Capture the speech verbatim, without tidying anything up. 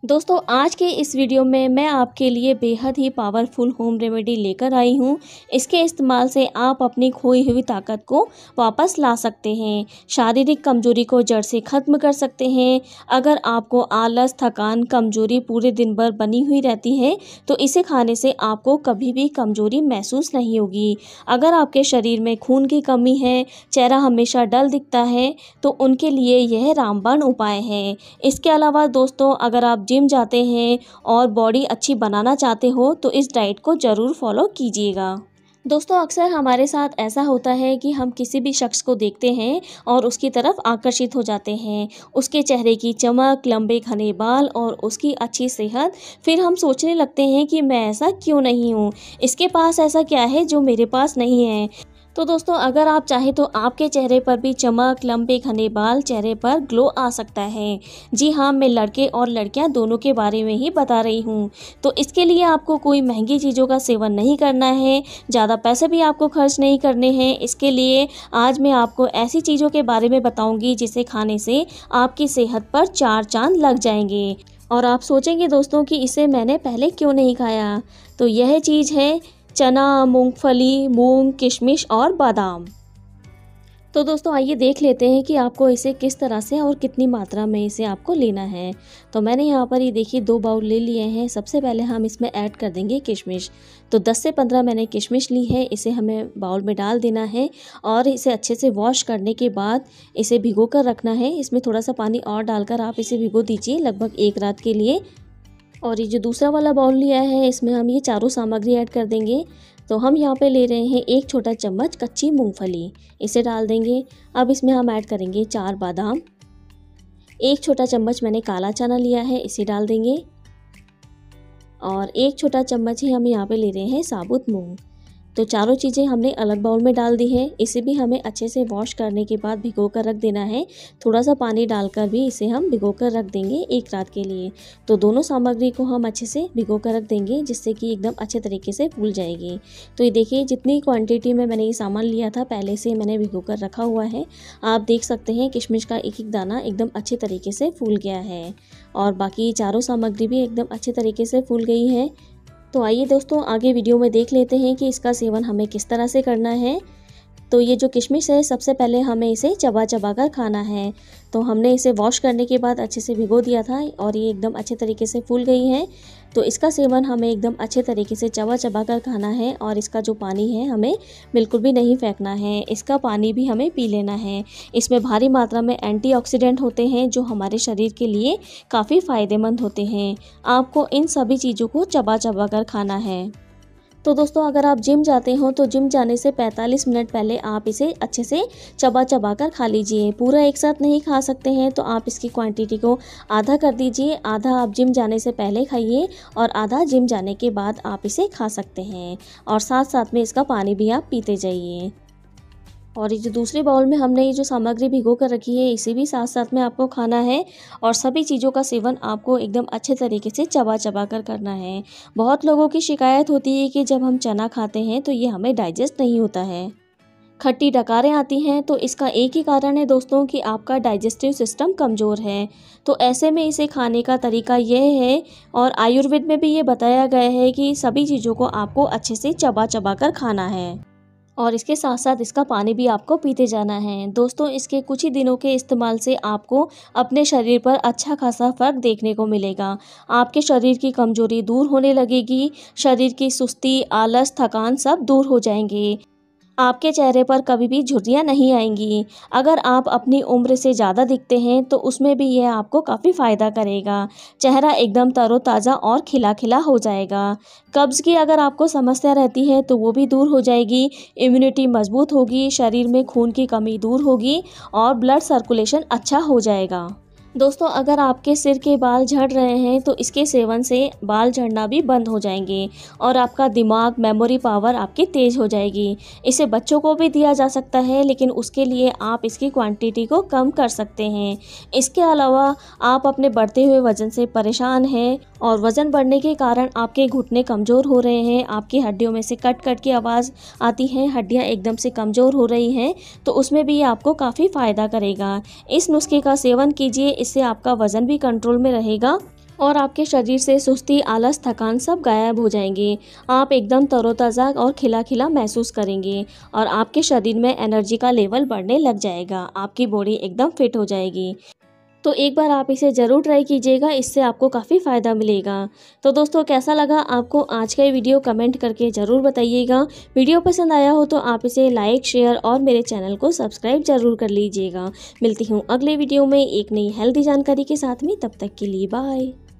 दोस्तों आज के इस वीडियो में मैं आपके लिए बेहद ही पावरफुल होम रेमेडी लेकर आई हूँ। इसके इस्तेमाल से आप अपनी खोई हुई ताकत को वापस ला सकते हैं, शारीरिक कमजोरी को जड़ से ख़त्म कर सकते हैं। अगर आपको आलस, थकान, कमजोरी पूरे दिन भर बनी हुई रहती है तो इसे खाने से आपको कभी भी कमजोरी महसूस नहीं होगी। अगर आपके शरीर में खून की कमी है, चेहरा हमेशा डल दिखता है, तो उनके लिए यह रामबाण उपाय है। इसके अलावा दोस्तों अगर आप जिम जाते हैं और बॉडी अच्छी बनाना चाहते हो तो इस डाइट को ज़रूर फॉलो कीजिएगा। दोस्तों अक्सर हमारे साथ ऐसा होता है कि हम किसी भी शख्स को देखते हैं और उसकी तरफ आकर्षित हो जाते हैं। उसके चेहरे की चमक, लंबे घने बाल और उसकी अच्छी सेहत, फिर हम सोचने लगते हैं कि मैं ऐसा क्यों नहीं हूँ, इसके पास ऐसा क्या है जो मेरे पास नहीं है। तो दोस्तों अगर आप चाहें तो आपके चेहरे पर भी चमक, लंबे घने बाल, चेहरे पर ग्लो आ सकता है। जी हाँ, मैं लड़के और लड़कियां दोनों के बारे में ही बता रही हूँ। तो इसके लिए आपको कोई महंगी चीज़ों का सेवन नहीं करना है, ज़्यादा पैसे भी आपको खर्च नहीं करने हैं। इसके लिए आज मैं आपको ऐसी चीज़ों के बारे में बताऊँगी जिसे खाने से आपकी सेहत पर चार चांद लग जाएंगे। और आप सोचेंगे दोस्तों कि इसे मैंने पहले क्यों नहीं खाया। तो यह चीज़ है चना, मूंगफली, मूंग, किशमिश और बादाम। तो दोस्तों आइए देख लेते हैं कि आपको इसे किस तरह से और कितनी मात्रा में इसे आपको लेना है। तो मैंने यहाँ पर ये देखिए दो बाउल ले लिए हैं। सबसे पहले हम इसमें ऐड कर देंगे किशमिश। तो दस से पंद्रह मैंने किशमिश ली है, इसे हमें बाउल में डाल देना है और इसे अच्छे से वॉश करने के बाद इसे भिगो कर रखना है। इसमें थोड़ा सा पानी और डालकर आप इसे भिगो दीजिए लगभग एक रात के लिए। और ये जो दूसरा वाला बाउल लिया है इसमें हम ये चारों सामग्री ऐड कर देंगे। तो हम यहाँ पे ले रहे हैं एक छोटा चम्मच कच्ची मूंगफली, इसे डाल देंगे। अब इसमें हम ऐड करेंगे चार बादाम, एक छोटा चम्मच मैंने काला चना लिया है, इसे डाल देंगे। और एक छोटा चम्मच ही हम यहाँ पे ले रहे हैं साबुत मूंग। तो चारों चीज़ें हमने अलग बाउल में डाल दी है। इसे भी हमें अच्छे से वॉश करने के बाद भिगो कर रख देना है। थोड़ा सा पानी डालकर भी इसे हम भिगो कर रख देंगे एक रात के लिए। तो दोनों सामग्री को हम अच्छे से भिगो कर रख देंगे जिससे कि एकदम अच्छे तरीके से फूल जाएगी। तो ये देखिए जितनी क्वांटिटी में मैंने ये सामान लिया था पहले से मैंने भिगो कर रखा हुआ है। आप देख सकते हैं किशमिश का एक एक दाना एकदम अच्छे तरीके से फूल गया है और बाकी चारों सामग्री भी एकदम अच्छे तरीके से फूल गई है। तो आइए दोस्तों आगे वीडियो में देख लेते हैं कि इसका सेवन हमें किस तरह से करना है। तो ये जो किशमिश है सबसे पहले हमें इसे चबा चबा कर खाना है। तो हमने इसे वॉश करने के बाद अच्छे से भिगो दिया था और ये एकदम अच्छे तरीके से फूल गई है। तो इसका सेवन हमें एकदम अच्छे तरीके से चबा चबा कर खाना है और इसका जो पानी है हमें बिल्कुल भी नहीं फेंकना है, इसका पानी भी हमें पी लेना है। इसमें भारी मात्रा में एंटीऑक्सीडेंट होते हैं जो हमारे शरीर के लिए काफ़ी फ़ायदेमंद होते हैं। आपको इन सभी चीज़ों को चबा चबा कर खाना है। तो दोस्तों अगर आप जिम जाते हो तो जिम जाने से पैंतालीस मिनट पहले आप इसे अच्छे से चबा चबा कर खा लीजिए। पूरा एक साथ नहीं खा सकते हैं तो आप इसकी क्वांटिटी को आधा कर दीजिए। आधा आप जिम जाने से पहले खाइए और आधा जिम जाने के बाद आप इसे खा सकते हैं और साथ साथ में इसका पानी भी आप पीते जाइए। और ये जो दूसरे बाउल में हमने ये जो सामग्री भिगो कर रखी है इसे भी साथ साथ में आपको खाना है और सभी चीज़ों का सेवन आपको एकदम अच्छे तरीके से चबा चबा कर करना है। बहुत लोगों की शिकायत होती है कि जब हम चना खाते हैं तो ये हमें डाइजेस्ट नहीं होता है, खट्टी डकारें आती हैं। तो इसका एक ही कारण है दोस्तों कि आपका डाइजेस्टिव सिस्टम कमज़ोर है। तो ऐसे में इसे खाने का तरीका यह है और आयुर्वेद में भी ये बताया गया है कि सभी चीज़ों को आपको अच्छे से चबा चबा कर खाना है और इसके साथ साथ इसका पानी भी आपको पीते जाना है। दोस्तों इसके कुछ ही दिनों के इस्तेमाल से आपको अपने शरीर पर अच्छा खासा फ़र्क देखने को मिलेगा। आपके शरीर की कमज़ोरी दूर होने लगेगी, शरीर की सुस्ती, आलस, थकान सब दूर हो जाएंगे। आपके चेहरे पर कभी भी झुर्रियाँ नहीं आएंगी। अगर आप अपनी उम्र से ज़्यादा दिखते हैं तो उसमें भी यह आपको काफ़ी फ़ायदा करेगा। चेहरा एकदम तरोताज़ा और खिला खिला हो जाएगा। कब्ज़ की अगर आपको समस्या रहती है तो वो भी दूर हो जाएगी। इम्यूनिटी मजबूत होगी, शरीर में खून की कमी दूर होगी और ब्लड सर्कुलेशन अच्छा हो जाएगा। दोस्तों अगर आपके सिर के बाल झड़ रहे हैं तो इसके सेवन से बाल झड़ना भी बंद हो जाएंगे और आपका दिमाग, मेमोरी पावर आपकी तेज़ हो जाएगी। इसे बच्चों को भी दिया जा सकता है लेकिन उसके लिए आप इसकी क्वांटिटी को कम कर सकते हैं। इसके अलावा आप अपने बढ़ते हुए वज़न से परेशान हैं और वज़न बढ़ने के कारण आपके घुटने कमज़ोर हो रहे हैं, आपकी हड्डियों में से कट कट की आवाज़ आती है, हड्डियाँ एकदम से कमज़ोर हो रही हैं, तो उसमें भी आपको काफ़ी फ़ायदा करेगा। इस नुस्खे का सेवन कीजिए, इससे आपका वज़न भी कंट्रोल में रहेगा और आपके शरीर से सुस्ती, आलस, थकान सब गायब हो जाएंगे। आप एकदम तरोताज़ा और खिला खिला महसूस करेंगे और आपके शरीर में एनर्जी का लेवल बढ़ने लग जाएगा। आपकी बॉडी एकदम फिट हो जाएगी। तो एक बार आप इसे ज़रूर ट्राई कीजिएगा, इससे आपको काफ़ी फ़ायदा मिलेगा। तो दोस्तों, कैसा लगा आपको आज का ये वीडियो कमेंट करके ज़रूर बताइएगा। वीडियो पसंद आया हो तो आप इसे लाइक, शेयर और मेरे चैनल को सब्सक्राइब ज़रूर कर लीजिएगा। मिलती हूँ अगले वीडियो में एक नई हेल्दी जानकारी के साथ में, तब तक के लिए बाय।